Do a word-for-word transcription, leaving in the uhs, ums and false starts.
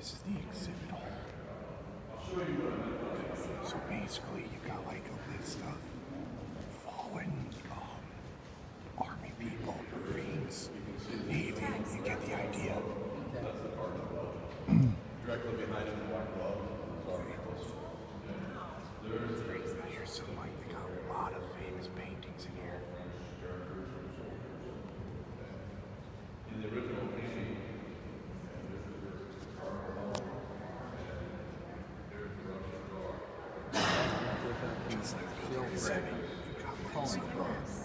This is the exhibit hall. So basically, you got like a list of fallen um, army people, Marines, Navy. You get the idea. Directly behind him, the white glove. Here's some like they got a lot of famous paintings in here. In the original painting, just like the seven, you got like some